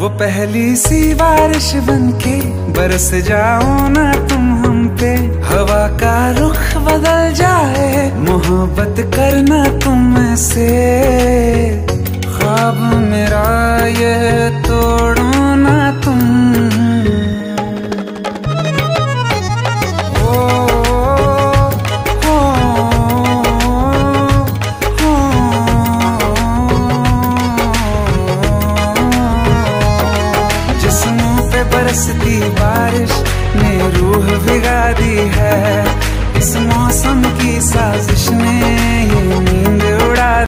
वो पहली सी बारिश बनके बरस जाओ ना तुम हम पे, हवा का रुख बदल जाए, मोहब्बत करना तुम से। ख्वाब मेरा ये तोड़ो ना तुम। बरसती बारिश ने रूह भिगा दी है, इस मौसम की साजिश ने ये नींद उड़ा